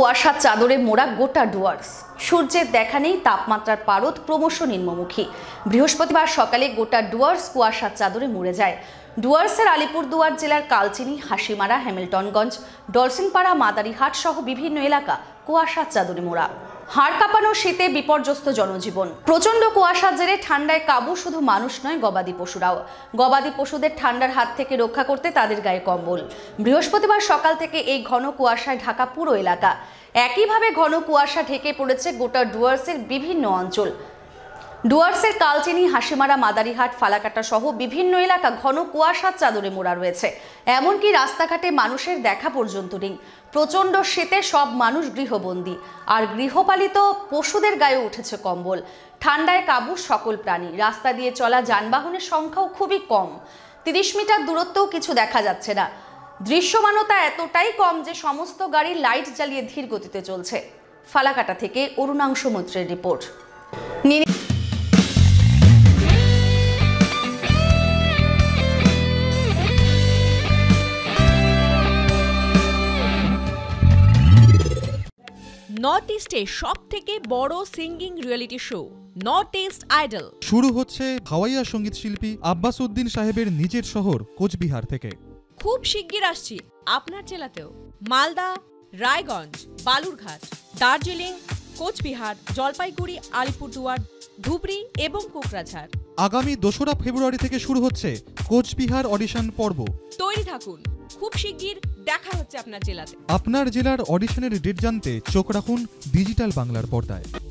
কুয়াশার চাদরে মোড়া গোটা ডুয়ার্স। সূর্যের দেখা নেই, তাপমাত্রার পারদ ক্রমশ নিম্নমুখী। বৃহস্পতিবার সকালে গোটা ডুয়ার্স কুয়াশার চাদরে মুড়ে যায়। ডুয়ার্সের আলিপুরদুয়ার জেলার কালচিনি, হাসিমারা, হ্যামিল্টনগঞ্জ, ডলসিংপাড়া, মাদারিহাট সহ বিভিন্ন এলাকা কুয়াশার চাদরে মোড়া। হাড় কাঁপানো শীতে বিপর্যস্ত জনজীবন। প্রচন্ড কুয়াশার জেরে ঠান্ডায় কাবু শুধু মানুষ নয়, গবাদি পশুরাও। গবাদি পশুদের ঠান্ডার হাত থেকে রক্ষা করতে তাদের গায়ে কম্বল। বৃহস্পতিবার সকাল থেকে এই ঘন কুয়াশায় ঢাকা পুরো এলাকা। একইভাবে ঘন কুয়াশা ঢেকে পড়েছে গোটা ডুয়ার্সের বিভিন্ন অঞ্চল। ডুয়ার্সের কালচিনি, হাসিমারা, মাদারিহাট, ফালাকাটা সহ বিভিন্ন এলাকা ঘন কুয়াশার চাদরে মোড়া রয়েছে। এমনকি রাস্তাঘাটে মানুষের দেখা পর্যন্ত নেই। প্রচণ্ড শীতে সব মানুষ গৃহবন্দী, আর গৃহপালিত পশুদের গায়ে উঠেছে কম্বল। ঠান্ডায় কাবু সকল প্রাণী। রাস্তা দিয়ে চলা যানবাহনের সংখ্যাও খুবই কম। 30 মিটার দূরত্বেও কিছু দেখা যাচ্ছে না। দৃশ্যমানতা এতটাই কম যে সমস্ত গাড়ি লাইট জ্বালিয়ে ধীর গতিতে চলছে। ফালাকাটা থেকে অরুণাংশু মৈত্রের রিপোর্ট। নর্থ ইস্টে সব থেকে বড় singing reality show North East Idol শুরু হচ্ছে হাওয়াইয়া সঙ্গীত শিল্পী আব্বাস উদ্দিন সাহেবের নিজের শহর কোচবিহার থেকে। খুব শিগগির আসছি আপনার জেলাতেও। মালদা, রায়গঞ্জ, বালুরঘাট, দার্জিলিং, কোচবিহার, জলপাইগুড়ি, আলিপুরদুয়ার, ধুবড়ি এবং কোকরাঝাড়। আগামী 2রা ফেব্রুয়ারি থেকে শুরু হচ্ছে কোচবিহার অডিশন পর্ব। তৈরি থাকুন, খুব শিগগির দেখা হচ্ছে আপনার জেলাতে। আপনার জেলার অডিশনের ডেট জানতে চোখ রাখুন ডিজিটাল বাংলার পর্দায়।